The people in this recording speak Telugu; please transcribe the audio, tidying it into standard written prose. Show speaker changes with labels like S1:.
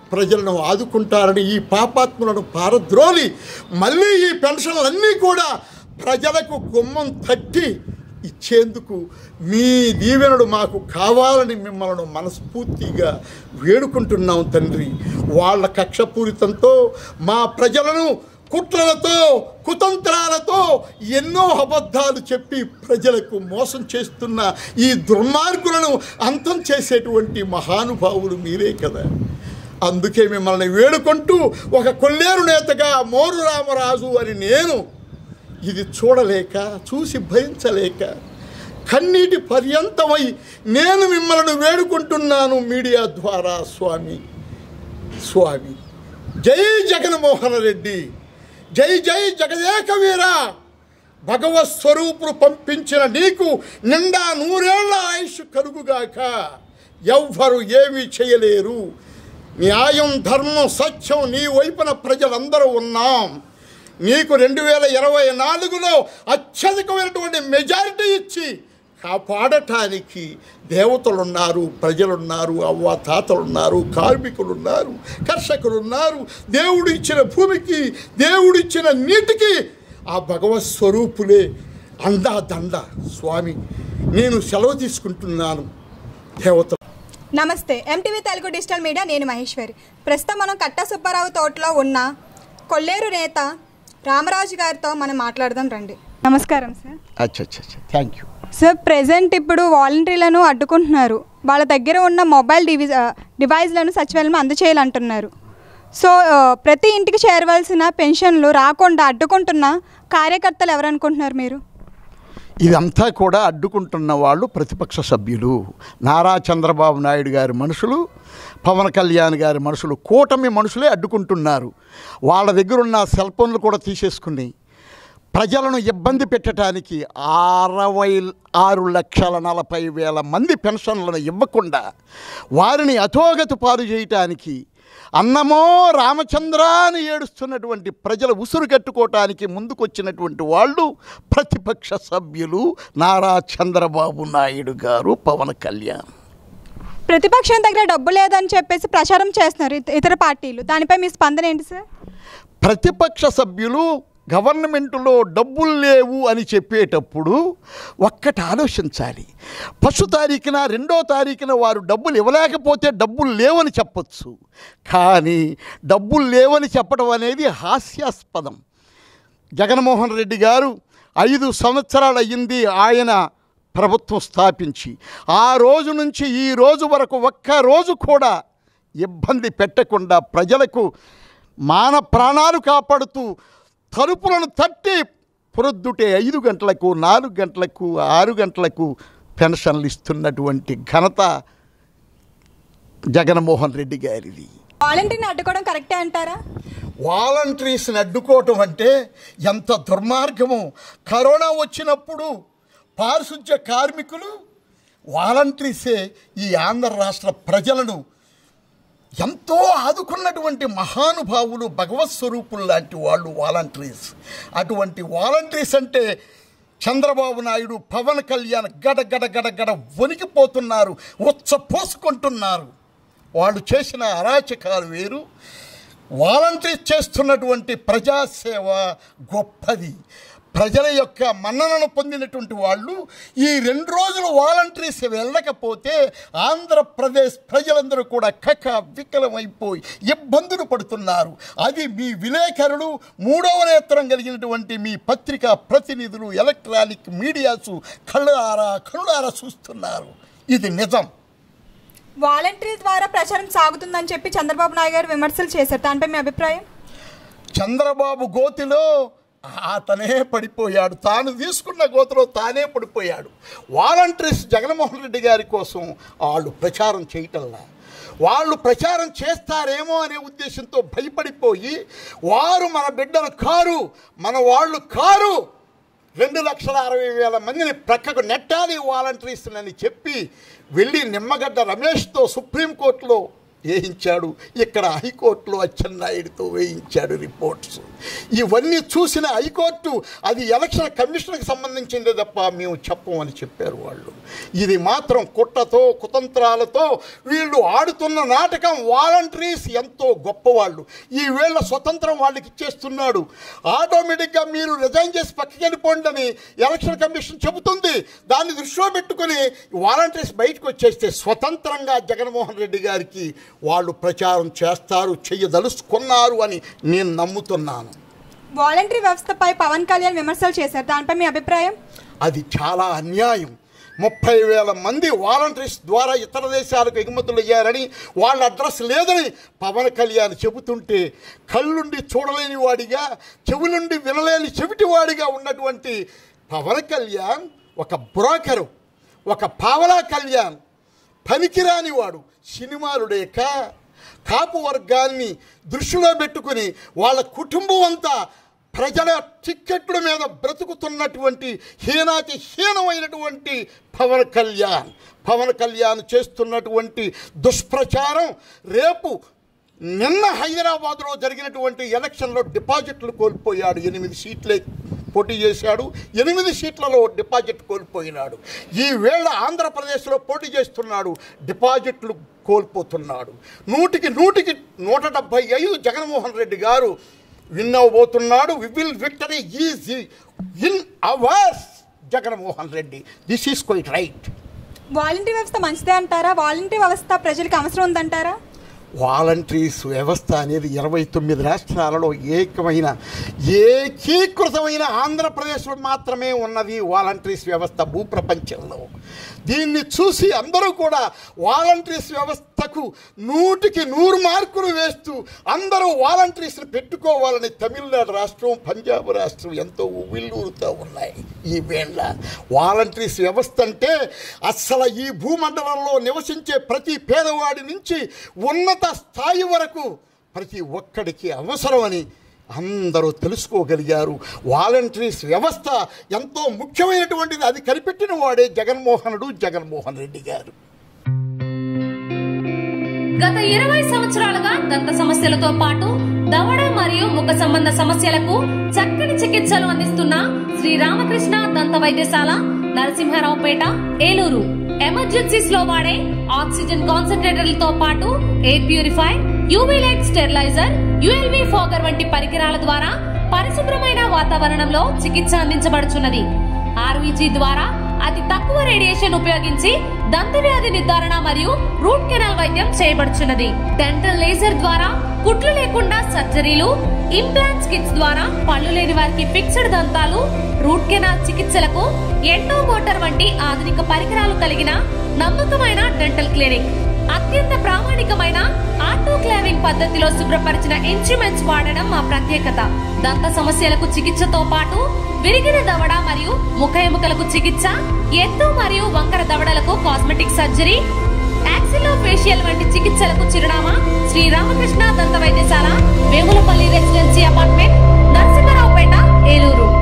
S1: ప్రజలను ఆదుకుంటారని ఈ పాపాత్ములను పారద్రోలి మళ్ళీ ఈ పెన్షన్లన్నీ కూడా ప్రజలకు గుమ్మం తట్టి ఇచ్చేందుకు మీ దీవెనలు మాకు కావాలని మిమ్మల్ని మనస్ఫూర్తిగా వేడుకుంటున్నాం తండ్రి. వాళ్ళ కక్షపూరితంతో మా ప్రజలను కుట్రలతో కుతంత్రాలతో ఎన్నో అబద్ధాలు చెప్పి ప్రజలకు మోసం చేస్తున్న ఈ దుర్మార్గులను అంతం చేసేటువంటి మహానుభావులు మీరే కదా. అందుకే మిమ్మల్ని వేడుకుంటూ ఒక కొల్లేరు నేతగా మోరు రామరాజు అని నేను ఇది చూడలేక చూసి భరించలేక కన్నీటి పర్యంతమై నేను మిమ్మల్ని వేడుకుంటున్నాను మీడియా ద్వారా. స్వామి జై జగన్మోహన్ రెడ్డి, జై జై జగదేక వీర. భగవత్ స్వరూపుడు పంపించిన నీకు నిండా 100 ఏళ్ల ఆయుష్ కలుగుగాక. ఎవ్వరు ఏమీ చేయలేరు. న్యాయం ధర్మం సత్యం నీ వైపున ప్రజలందరూ ఉన్నాం. నీకు 2024లో అత్యధికమైనటువంటి మెజారిటీ ఇచ్చి కాపాడటానికి దేవతలున్నారు, ప్రజలున్నారు, అవ్వాతాతలున్నారు, కార్మికులున్నారు, కర్షకులున్నారు. దేవుడు ఇచ్చిన భూమికి, దేవుడిచ్చిన నీటికి ఆ భగవత్ స్వరూపులే అండా దండ. స్వామి నేను సెలవు తీసుకుంటున్నాను. దేవత
S2: నమస్తే. ఎంటీవీ తెలుగు డిజిటల్ మీడియా, నేను మహేశ్వరి. ప్రస్తుతం మనం కట్టా సుబ్బారావు తోటలో ఉన్న కొల్లేరు నేత రామరాజు గారితో మనం మాట్లాడదాం రండి. నమస్కారం sir.
S1: Thank you
S2: sir. Present ఇప్పుడు వాలంటీర్లను అడ్డుకుంటున్నారు. వాళ్ళ దగ్గర ఉన్న మొబైల్ డివైస్లను సచివాలయం అందచేయాలంటున్నారు. సో ప్రతి ఇంటికి చేరవలసిన పెన్షన్లు రాకుండా అడ్డుకుంటున్న కార్యకర్తలు ఎవరనుకుంటున్నారు మీరు?
S1: ఇదంతా కూడా అడ్డుకుంటున్న వాళ్ళు ప్రతిపక్ష సభ్యులు, నారా చంద్రబాబు నాయుడు గారి మనుషులు, పవన్ కళ్యాణ్ గారి మనుషులు, కూటమి మనుషులే అడ్డుకుంటున్నారు. వాళ్ళ దగ్గర ఉన్న సెల్ ఫోన్లు కూడా తీసేసుకుని ప్రజలను ఇబ్బంది పెట్టడానికి 66,40,000 మంది పెన్షన్లను ఇవ్వకుండా వారిని అధోగతి పాలు చేయటానికి అన్నమో రామచంద్ర అని ఏడుస్తున్నటువంటి ప్రజల ఉసురు కట్టుకోవటానికి ముందుకొచ్చినటువంటి వాళ్ళు ప్రతిపక్ష సభ్యులు నారా చంద్రబాబు నాయుడు గారు, పవన్ కళ్యాణ్.
S2: ప్రతిపక్షం దగ్గర డబ్బు లేదని చెప్పేసి ప్రచారం చేస్తున్నారు ఇతర పార్టీలు. దానిపై మీ స్పందన ఏంటి సార్?
S1: ప్రతిపక్ష సభ్యులు గవర్నమెంటులో డబ్బులు లేవు అని చెప్పేటప్పుడు ఒక్కటి ఆలోచించాలి. ఫస్ట్ తారీఖున 2వ తారీఖున వారు డబ్బులు ఇవ్వలేకపోతే డబ్బులు లేవని చెప్పచ్చు. కానీ డబ్బులు లేవని చెప్పడం అనేది హాస్యాస్పదం. జగన్మోహన్ రెడ్డి గారు 5 సంవత్సరాలు అయ్యింది ఆయన ప్రభుత్వం స్థాపించి. ఆ రోజు నుంచి ఈ రోజు వరకు ఒక్కరోజు కూడా ఇబ్బంది పెట్టకుండా ప్రజలకు మాన ప్రాణాలు కాపాడుతూ తలుపులను తట్టి పొద్దుటే 5 గంటలకు, 4 గంటలకు, 6 గంటలకు పెన్షన్లు ఇస్తున్నటువంటి ఘనత జగన్మోహన్ రెడ్డి గారిది.
S2: వాలంటీర్ని అడ్డుకోవడం కరెక్టే అంటారా?
S1: వాలంటీర్స్ని అడ్డుకోవటం అంటే ఎంత దుర్మార్గము. కరోనా వచ్చినప్పుడు పారిశుధ్య కార్మికులు వాలంటీర్సే ఈ ఆంధ్ర రాష్ట్ర ప్రజలను ఎంతో ఆదుకున్నటువంటి మహానుభావులు, భగవత్ స్వరూపులు లాంటి వాళ్ళు వాలంటీర్స్. అటువంటి వాలంటీర్స్ అంటే చంద్రబాబు నాయుడు, పవన్ కళ్యాణ్ గడ వణికిపోతున్నారు, పోసుకుంటున్నారు. వాళ్ళు చేసిన అరాచకాలు వేరు. వాలంటీర్స్ చేస్తున్నటువంటి ప్రజాసేవ గొప్పది. ప్రజల యొక్క మన్ననను పొందినటువంటి వాళ్ళు ఈ 2 రోజులు వాలంటీర్స్ వెళ్ళకపోతే ఆంధ్రప్రదేశ్ ప్రజలందరూ కూడా వికలమైపోయి ఇబ్బందులు పడుతున్నారు. అది మీ విలేకరులు, 3వ నేత్రం కలిగినటువంటి మీ పత్రికా ప్రతినిధులు, ఎలక్ట్రానిక్ మీడియాసు కళ్ళారా చూస్తున్నారు. ఇది నిజం.
S2: వాలంటీర్ ద్వారా ప్రచారం సాగుతుందని చెప్పి చంద్రబాబు నాయుడు గారు విమర్శలు చేశారు. దానిపై మీ అభిప్రాయం?
S1: చంద్రబాబు గోతిలో అతనే పడిపోయాడు, తాను తీసుకున్న గోతులో తానే పడిపోయాడు. వాలంటీర్స్ జగన్మోహన్ రెడ్డి గారి కోసం వాళ్ళు ప్రచారం చేయటంలా, వాళ్ళు ప్రచారం చేస్తారేమో అనే ఉద్దేశంతో భయపడిపోయి వారు మన బిడ్డలు కారు, మన వాళ్ళు కారు, 2,60,000 మందిని ప్రక్కకు నెట్టాలి వాలంటీర్స్ అని చెప్పి వెళ్ళి నిమ్మగడ్డ రమేష్తో సుప్రీంకోర్టులో వేయించాడు, ఇక్కడ హైకోర్టులో అచ్చెన్నాయుడితో వేయించాడు రిపోర్ట్స్. ఇవన్నీ చూసిన హైకోర్టు అది ఎలక్షన్ కమిషన్కి సంబంధించిందే తప్ప మేము చెప్పమని చెప్పారు వాళ్ళు. ఇది మాత్రం కుట్రతో కుతంత్రాలతో వీళ్ళు ఆడుతున్న నాటకం. వాలంటీర్స్ ఎంతో గొప్పవాళ్ళు, ఈ వేళ స్వతంత్రం వాళ్ళకి ఇచ్చేస్తున్నాడు. ఆటోమేటిక్గా మీరు రిజైన్ చేసి పక్కకి వెళ్ళిపోండి అని ఎలక్షన్ కమిషన్ చెబుతుంది. దాన్ని దృష్టిలో పెట్టుకుని వాలంటీర్స్ బయటకు వచ్చేస్తే స్వతంత్రంగా జగన్మోహన్ రెడ్డి గారికి వాళ్ళు ప్రచారం చేస్తారు, చెయ్యదలుచుకున్నారు అని నేను నమ్ముతున్నాను.
S2: వాలంటరీ వ్యవస్థపై పవన్ కళ్యాణ్ విమర్శలు చేశారు, దానిపై మీ అభిప్రాయం?
S1: అది చాలా అన్యాయం. 30,000 మంది వాలంటీర్స్ ద్వారా ఇతర దేశాలకు ఎగుమతులు అయ్యారని, వాళ్ళ అడ్రస్ లేదని పవన్ కళ్యాణ్ చెబుతుంటే కళ్ళుండి చూడలేని వాడిగా, చెవులుండి వినలేని చెవిటివాడిగా ఉన్నటువంటి పవన్ కళ్యాణ్ ఒక బ్రోకరు, ఒక పావలా కళ్యాణ్, పనికిరాని వాడు, సినిమాలు లేక కాపు వర్గాన్ని దృష్టిలో పెట్టుకుని వాళ్ళ కుటుంబం అంతా ప్రజల టిక్కెట్ల మీద బ్రతుకుతున్నటువంటి హీనాతి హీనమైనటువంటి పవన్ కళ్యాణ్ చేస్తున్నటువంటి దుష్ప్రచారం. నిన్న హైదరాబాద్లో జరిగినటువంటి ఎలక్షన్లో డిపాజిట్లు కోల్పోయాడు. 8 సీట్లే పోటీ చేశాడు, 8 సీట్లలో డిపాజిట్ కోల్పోయినాడు. ఈ వేళ ఆంధ్రప్రదేశ్లో పోటీ చేస్తున్నాడు, డిపాజిట్లు కోల్పోతున్నాడు. 100కి 175 జగన్మోహన్ రెడ్డి గారు విన్ అవ్వబోతున్నాడు. Victory is in ours Jaganmohan Reddy. This is quite right.
S2: Volunteer వ్యవస్థ మంచిదే అంటారా? వాలంటీర్ వ్యవస్థ ప్రజలకు అవసరం ఉందంటారా?
S1: వాలంటీర్స్ వ్యవస్థ అనేది 29 రాష్ట్రాలలో ఏకీకృతమైన ఆంధ్రప్రదేశ్లో మాత్రమే ఉన్నది వాలంటీర్స్ వ్యవస్థ భూప్రపంచంలో. దీన్ని చూసి అందరూ కూడా వాలంటీర్స్ వ్యవస్థకు 100కి 100 మార్కులు వేస్తూ అందరూ వాలంటీర్స్ని పెట్టుకోవాలని తమిళనాడు రాష్ట్రం, పంజాబ్ రాష్ట్రం ఎంతో ఉవ్విళ్ళూరుతూ ఉన్నాయి. ఈ వేళ వాలంటీర్స్ వ్యవస్థ అంటే అస్సలు ఈ భూమండలంలో నివసించే ప్రతి పేదవాడి నుంచి ఉన్నత స్థాయి వరకు ప్రతి ఒక్కడికి అవసరమని అందరూ తెలుసుకోగలిగారు. వాలంటీర్స్ వ్యవస్థ ఎంతో ముఖ్యమైనటువంటిది. అది కనిపెట్టిన వాడే జగన్మోహన్ రెడ్డి గారు.
S3: గత 20 సంవత్సరాలుగా దంత సమస్యలతో పాటు దవడ మరియు ముఖ సంబంధ సమస్యలకు చక్కని చికిత్సలు అందిస్తున్న శ్రీ రామకృష్ణ దంత వైద్యశాల, నరసింహారావుపేట, ఏలూరు. ఎమర్జెన్సీస్ లో వాడే ఆక్సిజన్ కాన్సంట్రేటర్లతో పాటు air purify, UV light steriliser, U L V fogger వంటి పరికరాల ద్వారా పరిశుభ్రమైన వాతావరణంలో చికిత్స అందించబడుచున్నది. ఆర్వీజీ ద్వారా అతి తక్కువ రేడియేషన్ ఉపయోగించి దంత వ్యాధి నిర్ధారణ మరియు రూట్ కెనాల్ వైద్యం చేయబడుచున్నది. డెంటల్ లేజర్ ద్వారా కుట్లు లేకుండా సర్జరీలు, ఇంప్లాంట్స్ కిట్స్ ద్వారా పళ్ళు లేని వారికి ఫిక్స్డ్ దంతాలు, రూట్ కెనాల్ చికిత్సలకు ఎండో మోటార్ వంటి ఆధునిక పరికరాలు కలిగిన నమ్మకమైన డెంటల్ క్లినిక్. అత్యంత ప్రామాణికమైన ఆటోక్లావింగ్ పద్ధతిలో శుభ్రపరిచిన ఇన్స్ట్రుమెంట్స్ వాడడం మా ప్రత్యేకత. దంత సమస్యలకు చికిత్సతో పాటు విరిగిన దవడ మరియు ముఖ ఎముకలకు చికిత్స, ఎత్తు మరియు వంకర దవడలకు కాస్మెటిక్ సర్జరీ, యాక్సిలోఫేషియల్ వంటి చికిత్సలకు చిరునామా శ్రీ రామకృష్ణ దంత వైద్యశాల, వేములపల్లి రెసిడెన్సీ అపార్ట్మెంట్, నరసింహారావుపేట, ఏలూరు.